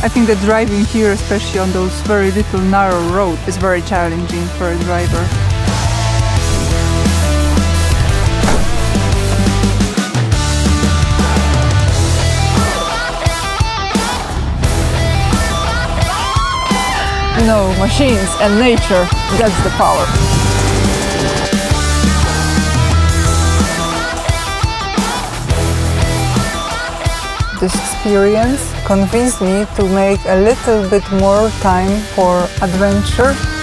I think that driving here, especially on those very little narrow roads, is very challenging for a driver. You know, machines and nature, that's the power. This experience convinced me to make a little bit more time for adventure